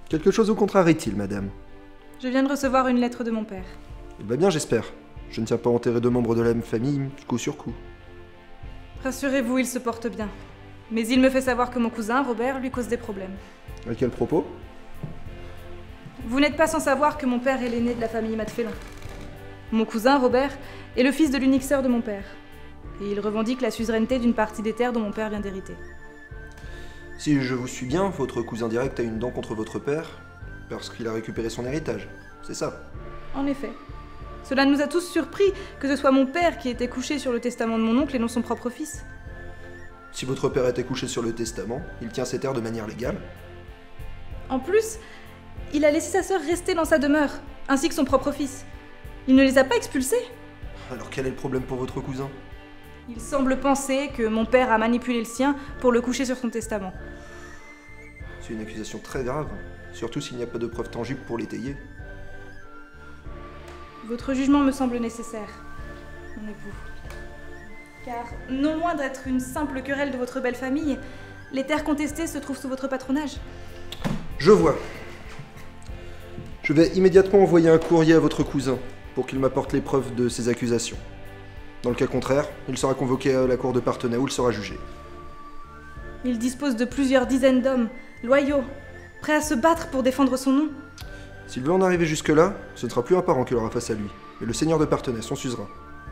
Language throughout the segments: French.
Quelque chose vous contrarie-t-il, madame? Je viens de recevoir une lettre de mon père. Il va bien, j'espère. Je ne tiens pas à enterrer deux membres de la même famille, coup sur coup. Rassurez-vous, il se porte bien. Mais il me fait savoir que mon cousin, Robert, lui cause des problèmes. À quel propos? Vous n'êtes pas sans savoir que mon père est l'aîné de la famille Matfélin. Mon cousin, Robert, est le fils de l'unique sœur de mon père. Et il revendique la suzeraineté d'une partie des terres dont mon père vient d'hériter. Si je vous suis bien, votre cousin direct a une dent contre votre père, parce qu'il a récupéré son héritage, c'est ça? En effet. Cela nous a tous surpris que ce soit mon père qui était couché sur le testament de mon oncle et non son propre fils. Si votre père était couché sur le testament, il tient ses terres de manière légale. En plus, il a laissé sa sœur rester dans sa demeure, ainsi que son propre fils. Il ne les a pas expulsés. Alors quel est le problème pour votre cousin? Il semble penser que mon père a manipulé le sien pour le coucher sur son testament. C'est une accusation très grave, surtout s'il n'y a pas de preuves tangibles pour l'étayer. Votre jugement me semble nécessaire, mon époux. Car, non loin d'être une simple querelle de votre belle famille, les terres contestées se trouvent sous votre patronage. Je vois. Je vais immédiatement envoyer un courrier à votre cousin pour qu'il m'apporte les preuves de ces accusations. Dans le cas contraire, il sera convoqué à la cour de Parthenay où il sera jugé. Il dispose de plusieurs dizaines d'hommes, loyaux, prêts à se battre pour défendre son nom. S'il veut en arriver jusque-là, ce ne sera plus un parent qu'il aura face à lui, mais le seigneur de Parthenay, son suzerain.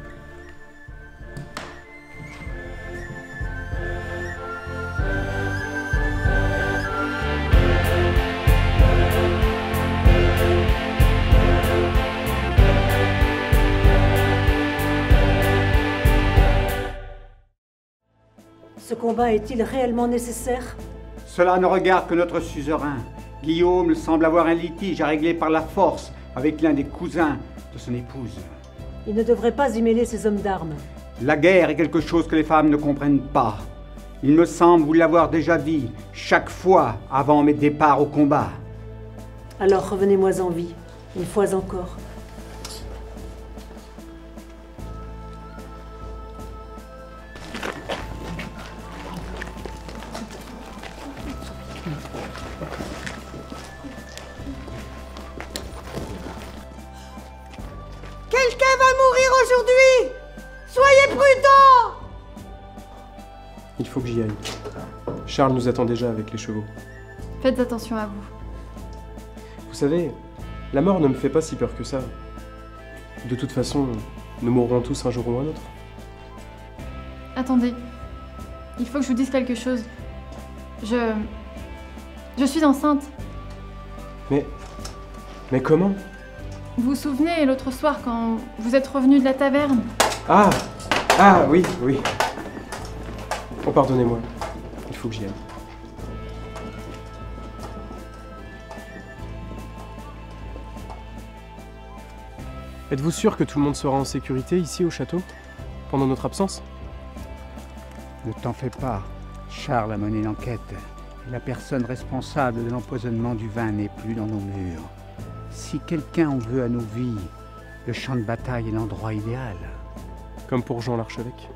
Ce combat est-il réellement nécessaire? Cela ne regarde que notre suzerain. Guillaume semble avoir un litige à régler par la force avec l'un des cousins de son épouse. Il ne devrait pas y mêler ses hommes d'armes. La guerre est quelque chose que les femmes ne comprennent pas. Il me semble vous l'avoir déjà dit, chaque fois avant mes départs au combat. Alors revenez-moi en vie, une fois encore. Quelqu'un va mourir aujourd'hui! Soyez prudents! Il faut que j'y aille. Charles nous attend déjà avec les chevaux. Faites attention à vous. Vous savez, la mort ne me fait pas si peur que ça. De toute façon, nous mourrons tous un jour ou un autre. Attendez. Il faut que je vous dise quelque chose. Je suis enceinte. Mais comment? Vous vous souvenez l'autre soir quand vous êtes revenu de la taverne? Ah oui. Oh, pardonnez-moi. Il faut que j'y aille. Êtes-vous sûr que tout le monde sera en sécurité ici au château, pendant notre absence? Ne t'en fais pas. Charles a mené l'enquête. Et la personne responsable de l'empoisonnement du vin n'est plus dans nos murs. Si quelqu'un en veut à nos vies, le champ de bataille est l'endroit idéal. Comme pour Jean l'archevêque.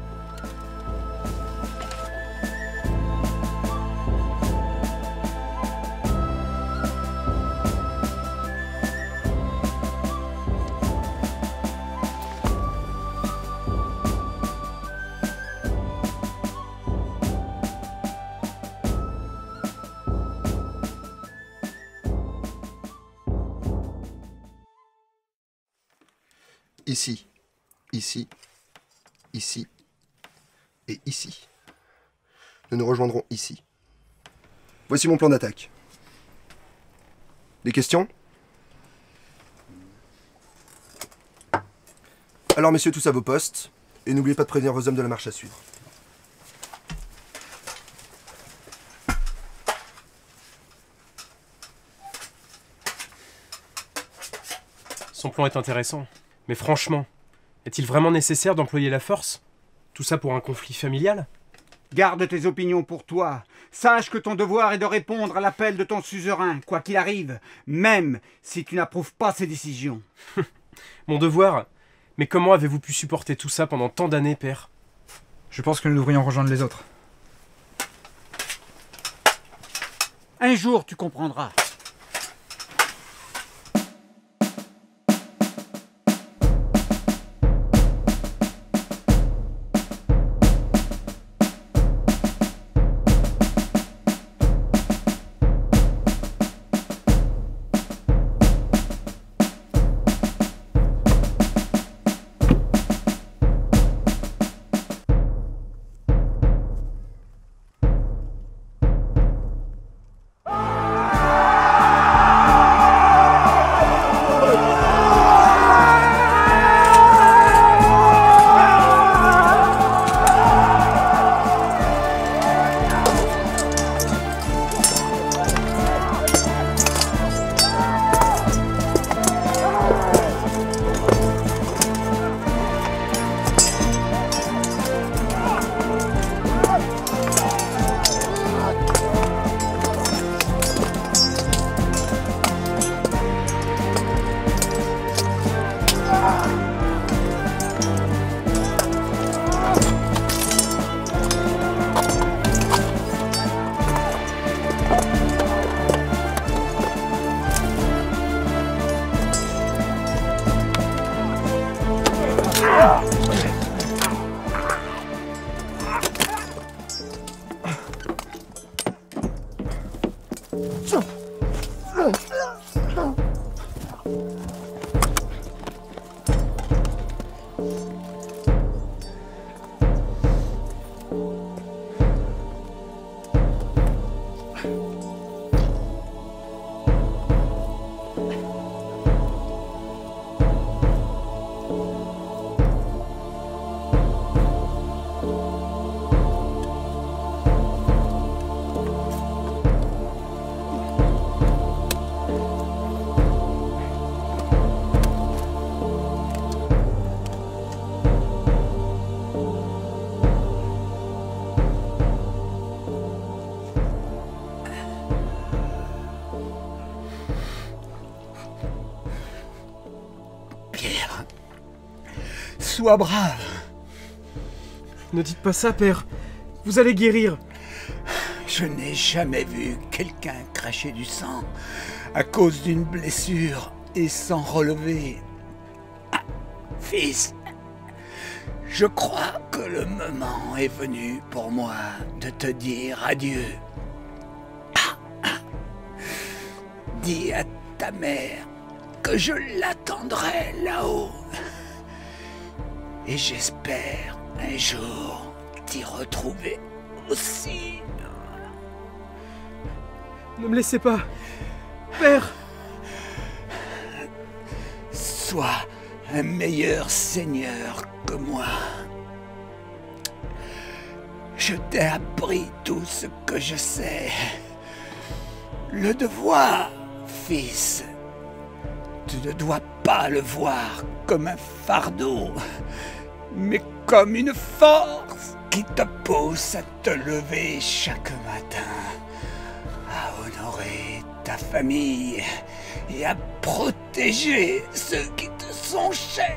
Ici, ici, ici et ici. Nous nous rejoindrons ici. Voici mon plan d'attaque. Des questions? Alors messieurs, tous à vos postes, et n'oubliez pas de prévenir vos hommes de la marche à suivre. Son plan est intéressant. Mais franchement, est-il vraiment nécessaire d'employer la force? Tout ça pour un conflit familial? Garde tes opinions pour toi. Sache que ton devoir est de répondre à l'appel de ton suzerain, quoi qu'il arrive, même si tu n'approuves pas ses décisions. Mon devoir? Mais comment avez-vous pu supporter tout ça pendant tant d'années, père? Je pense que nous devrions rejoindre les autres. Un jour, tu comprendras. père. Sois brave. Ne dites pas ça, père. Vous allez guérir. Je n'ai jamais vu quelqu'un cracher du sang à cause d'une blessure et s'en relever. Ah, fils, je crois que le moment est venu pour moi de te dire adieu. Dis à ta mère que je l'attendrai là-haut. Et j'espère un jour t'y retrouver aussi. Ne me laissez pas. Père! Sois un meilleur seigneur que moi. Je t'ai appris tout ce que je sais. Le devoir, fils. Tu ne dois pas le voir comme un fardeau, mais comme une force qui te pousse à te lever chaque matin, à honorer ta famille et à protéger ceux qui te sont chers.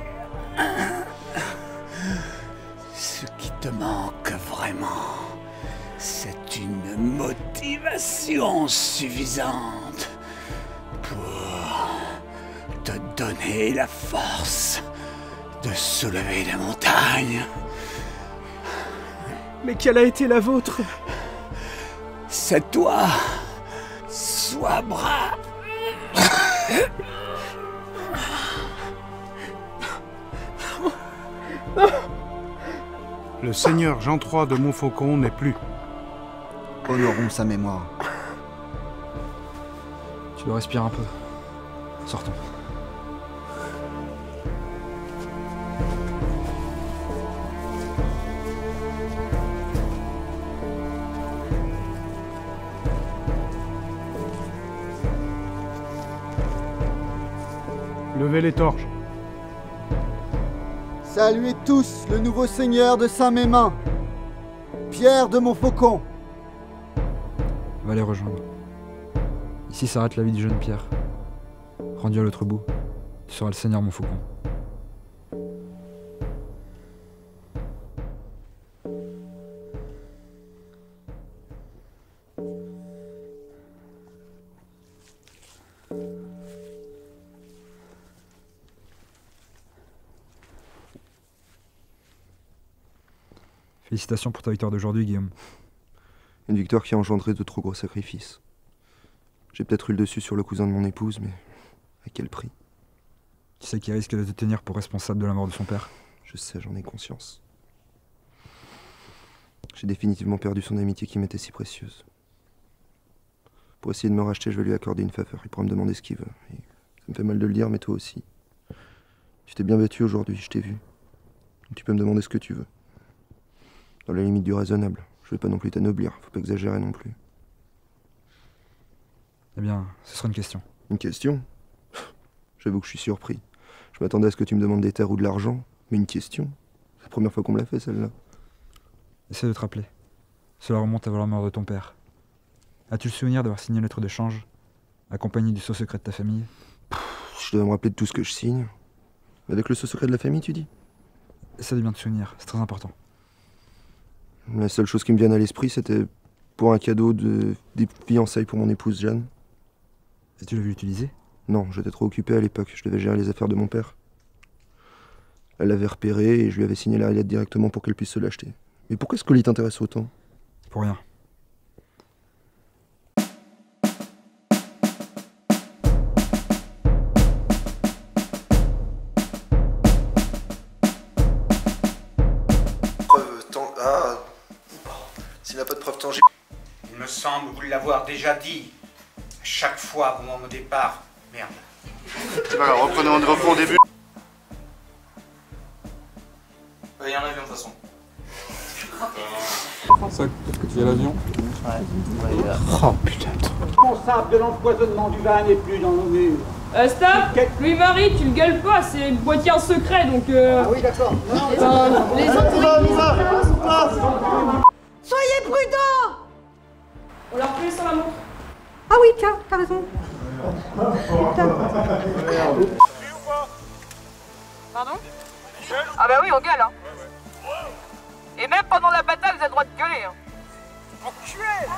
Ce qui te manque vraiment, c'est une motivation suffisante pour te donner la force de soulever des montagnes. Mais quelle a été la vôtre? C'est toi. Sois brave. Le seigneur Jean III de Montfaucon n'est plus. Honorons sa mémoire. Tu dois respirer un peu. Sortons. Levez les torches. Saluez tous le nouveau seigneur de Saint-Mémin, Pierre de Montfaucon. Va les rejoindre. Ici s'arrête la vie du jeune Pierre. Rendu à l'autre bout, tu seras le seigneur Montfaucon. Félicitations pour ta victoire d'aujourd'hui, Guillaume. Une victoire qui a engendré de trop gros sacrifices. J'ai peut-être eu le dessus sur le cousin de mon épouse, mais à quel prix? Tu sais qu'il risque de te tenir pour responsable de la mort de son père? Je sais, j'en ai conscience. J'ai définitivement perdu son amitié qui m'était si précieuse. Pour essayer de me racheter, je vais lui accorder une faveur. Il pourra me demander ce qu'il veut. Et ça me fait mal de le dire, mais toi aussi. Tu t'es bien vêtu aujourd'hui, je t'ai vu. Tu peux me demander ce que tu veux. Dans la limite du raisonnable. Je vais pas non plus t'anoblir, faut pas exagérer non plus. Eh bien, ce sera une question. Une question? J'avoue que je suis surpris. Je m'attendais à ce que tu me demandes des terres ou de l'argent, mais une question? C'est la première fois qu'on me l'a fait, celle-là. Essaie de te rappeler. Cela remonte avant la mort de ton père. As-tu le souvenir d'avoir signé une lettre de change, accompagnée du sceau secret de ta famille? Je dois me rappeler de tout ce que je signe. Avec le sceau secret de la famille, tu dis? Essaie de bien te souvenir, c'est très important. La seule chose qui me vient à l'esprit, c'était pour un cadeau des fiançailles pour mon épouse Jeanne. Et tu l'as vu l'utiliser? Non, j'étais trop occupé à l'époque, je devais gérer les affaires de mon père. Elle l'avait repéré et je lui avais signé la lettre directement pour qu'elle puisse se l'acheter. Mais pourquoi ce colis t'intéresse autant? Pour rien. S'il n'a pas de preuve tangible. Il me semble vous l'avoir déjà dit. À chaque fois, au moment au départ. Merde. C'est pas grave, reprenons de repos au début. Il y en a avion de toute façon. Ça, est-ce que tu as l'avion? Ouais. Oh putain. Le responsable de l'empoisonnement du vin n'est plus dans nos murs. Stop! Louis-Marie, tu le gueules pas, c'est boîtier en secret donc Ah oui, d'accord. Les autres. Soyez prudents! On leur fait sur la montre. Ah oui, tiens, t'as raison. Pardon? Ah bah oui, on gueule, hein. Et même pendant la bataille, vous avez le droit de gueuler, hein. Enculé!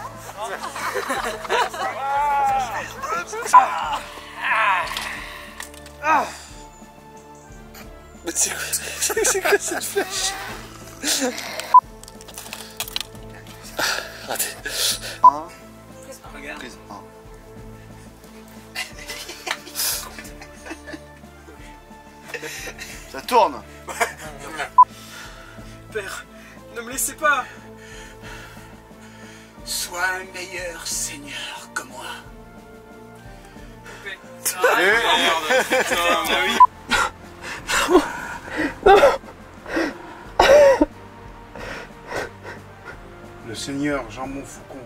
Mais c'est quoi cette flèche? Raté. Regarde. Prise 1. Ça tourne. Père, ne me laissez pas. Sois un meilleur seigneur que moi. Merde, putain, mais oui. Le seigneur Jean Montfaucon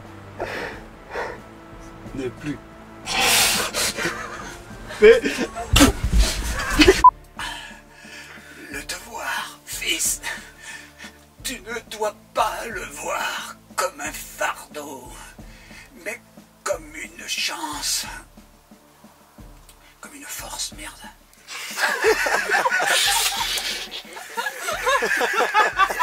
n'est plus. Mais... Le devoir, fils, tu ne dois pas le voir comme un fardeau, mais comme une chance, comme une force, merde.